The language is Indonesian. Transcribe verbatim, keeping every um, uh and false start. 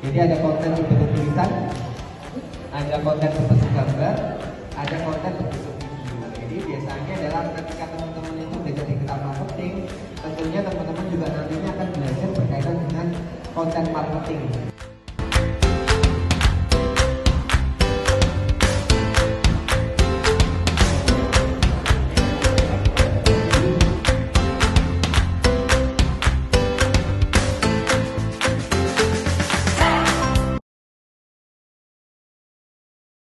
Jadi ada konten berbentuk tulisan, ada konten berbentuk gambar, ada konten berbentuk video. Jadi biasanya adalah ketika teman-teman itu belajar digital marketing, tentunya teman-teman juga nantinya akan belajar berkaitan dengan konten marketing.